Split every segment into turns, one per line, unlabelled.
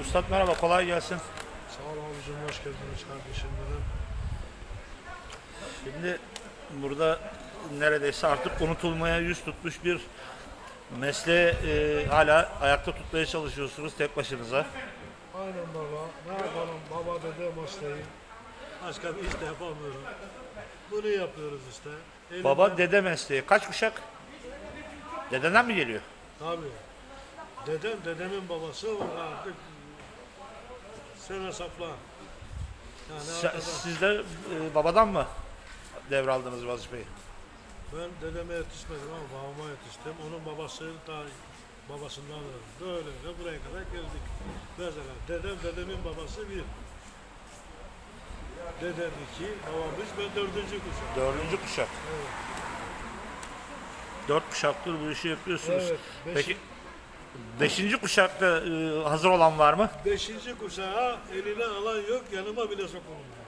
Üstad merhaba, kolay gelsin.
Sağ ol abicim, hoş geldiniz kardeşim benim.
Şimdi burada neredeyse artık unutulmaya yüz tutmuş bir mesleği hala ayakta tutmaya çalışıyorsunuz tek başınıza.
Aynen baba, ne yapalım, baba dede mesleği. Başka bir iş de yapamıyorum. Bunu yapıyoruz işte.
Baba dede mesleği. Kaç kuşak? Dededen mi geliyor?
Tabii. Dedemin babası orada artık sen hesapla. Yani arkadaş,
Siz de babadan mı devraldınız vazifeyi?
ben dedeme yetişmedim ama babama yetiştim. Onun babası da babasından öldü. Böyle buraya kadar geldik. Mesela dedemin babası bir. Dedem iki, babamız ben dördüncü kuşak.
Dördüncü kuşak.
Evet.
Dört kuşaktır bu işi yapıyorsunuz.
Evet.
Peki beşinci kuşakta hazır olan var mı?
Beşinci kuşağa eline alan yok, yanıma bile sokulmuyor.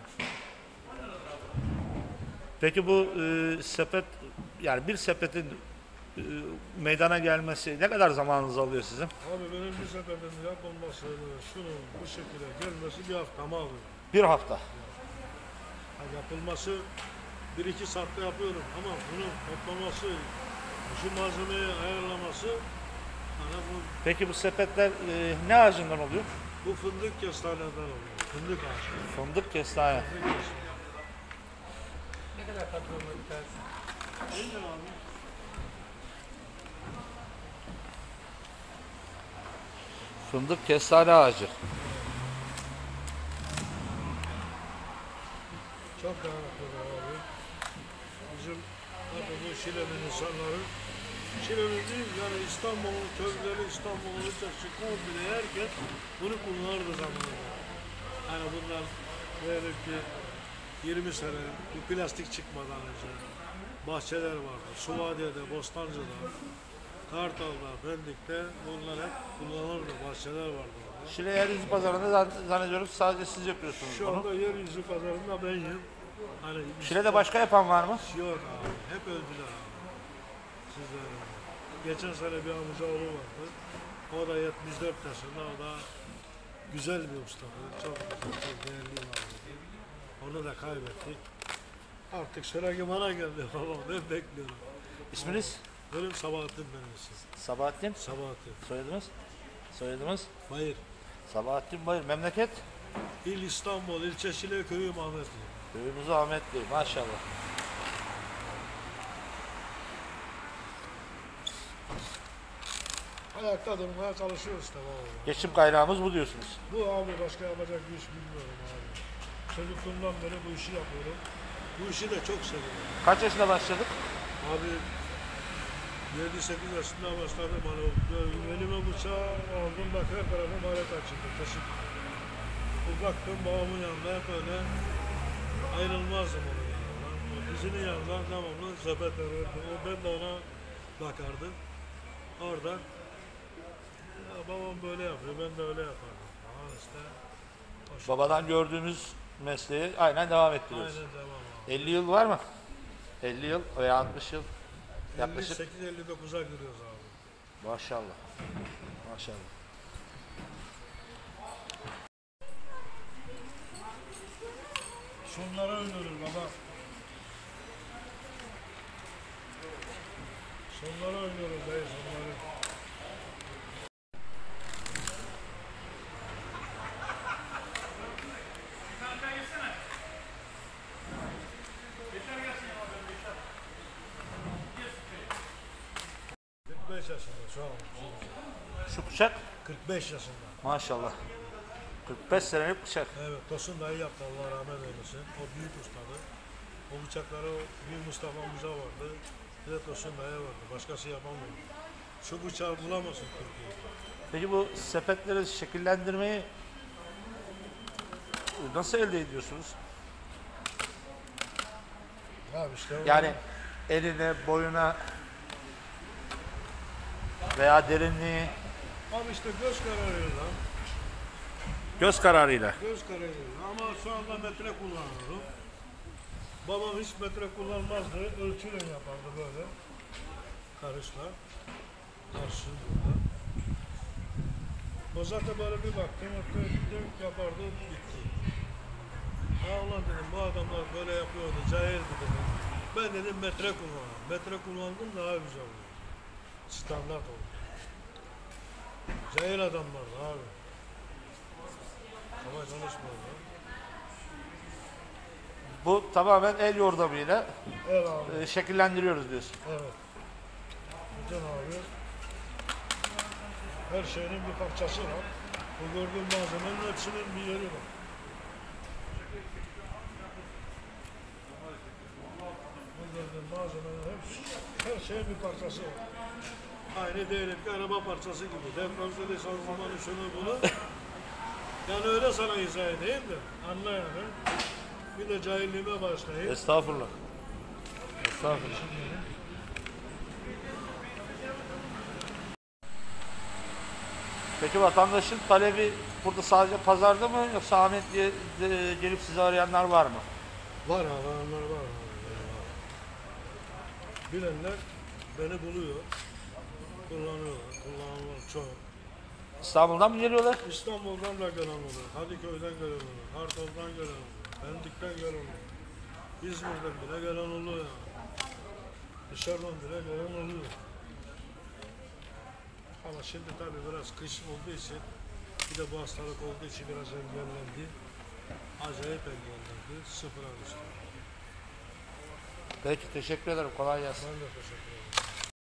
Peki bu sepet, yani bir sepetin meydana gelmesi ne kadar zamanınızı alıyor sizin?
Abi benim bir sepetin yapılması, şunun bu şekilde gelmesi bir haftamı alıyor.
Bir hafta.
Yani yapılması 1-2 saatte yapıyorum ama bunun toplaması, şu malzemeyi ayarlaması, yani
Peki bu sepetler ne ağacından oluyor?
bu fındık kestaneden oluyor. Fındık ağacı.
Fındık kestane.
Fındık kestane. Ne kadar patronla bitersin? Aynen abi.
Fındık kestane ağacı.
Çok dayanıklılar abi. Bizim tabii bu Şile'nin insanları, Şile'nin değil yani İstanbul'un köylüleri, İstanbul'un çıkan bile herkes bunu kullanırdı zamanında. Hani bundan böyle ki 20 sene bu plastik çıkmadan önce bahçeler vardı. Suvadiye'de, Bostancı'da, Kartal'da, Pendik'te bunlar hep kullanılırdı. Bahçeler vardı orada.
Şile Yeryüzü Pazarı'nda zannediyorum sadece siz yapıyorsunuz
Şu
bunu.
anda yeryüzü pazarında benim. Hani
Şile'de başka yapan var mı?
yok abi. Hep öldüler abi. Sizler öyle. Geçen sene bir amcaoğlu vardı. O da 74 yaşında. O da güzel bir ustadı. Çok güzel, çok değerli bir abiydi. Onu da kaybettik. Artık sıra bana geldi baba. Ben bekliyorum.
İsminiz?
Benim Sabahattin benim isim.
Sabahattin.
Sabahattin.
Soyadınız? Soyadınız?
Hayır.
Sabahattin Bayır. Memleket?
İl İstanbul, ilçe Şile, köyüm Ahmetli.
Köyümüzü Ahmetli. Maşallah.
Ayakta durmaya çalışıyoruz işte baba.
Geçim kaynağımız bu diyorsunuz.
Bu abi başka yapacak bir iş bilmiyorum abi. Çocukluğumdan beri bu işi yapıyorum. Bu işi de çok seviyorum.
Kaç yaşında başladık?
Abi 7-8 yaşında başladım. Hani böyle elime bıçağı aldım bak her tarafım alet açıldı. Taşık. Baktım babamın yanında hep öyle ayrılmazdım onun yanından. Dizinin yanından devamlı sepet verirdim. Ben de ona bakardım. Orada ya babam böyle yapıyor, ben de öyle yapardım. Aha işte.
Babadan gördüğümüz mesleği aynen devam ettiriyoruz.
Aynen devam abi.
50 yıl var mı? 50 yıl veya 60 yıl. Yaklaşık.
58-59'a giriyoruz abi.
Maşallah. Maşallah.
Sonlara oynanır baba. Sonlara oynuyoruz dayı sonları. Yaşında şu an.
Şu bıçak
45 yaşında.
maşallah. 45 senelik bıçak.
Evet, Tosun dayı yaptı Allah rahmet eylesin. O büyük ustadı. O bıçakları bir Mustafa amca vardı. Bir de Tosun dayı vardı. Başkası yapamıyor. Şu bıçağı bulamazsın Türkiye'de.
Peki bu sepetleri şekillendirmeyi nasıl elde ediyorsunuz?
Ya işte
Yani eline, boyuna veya derinliği
abi işte göz kararıyla.
göz kararıyla.
Göz kararıyla. Ama şu anda metre kullanıyorum. Babam hiç metre kullanmazdı. Ölçüyle yapardı böyle. Karışla. Karşı burada. O zaten böyle bir baktım, dönk yapardı, bitti. Ha ulan dedim, bu adamlar böyle yapıyordu, cahildi dedim. Ben dedim metre kullandım. Metre kullandım daha güzel oldu. Standart oldu. Cahil adamlardı abi. Ama çalışmıyordu.
Bu tamamen el yordamıyla
Evet abi.
şekillendiriyoruz diyorsun.
Evet. Bütün abi. Her şeyin bir parçası var. Bu gördüğün malzemenin hepsinin bir yeri var. Bu gördüğün malzemenin hepsi, her şeyin bir parçası var. Aynı diyelim ki araba parçası gibi. Depremzeli şanzımanı şunu bunu. Yani öyle sana izah edeyim de anla yani. Bir de cahilliğime başlayayım.
Estağfurullah. Estağfurullah. Peki vatandaşın talebi burada sadece pazarda mı yoksa Ahmet diye gelip sizi arayanlar var mı?
Var abi, onlar var abi. Bilenler beni buluyor. Kullanıyorlar. Kullananlar çok.
İstanbul'dan mı geliyorlar?
İstanbul'dan da gelen olur. Kadıköy'den gelen olur. Kartal'dan gelen olur. Pendik'ten gelen olur. İzmir'den bile gelen oluyor. Dışarıdan bile gelen oluyor. Ama şimdi tabii biraz kış olduğu için, bir de bu hastalık olduğu için biraz engellendi. Acayip engellendi. Sıfıra düştü.
Peki teşekkür ederim. Kolay gelsin.
Ben de teşekkür ederim.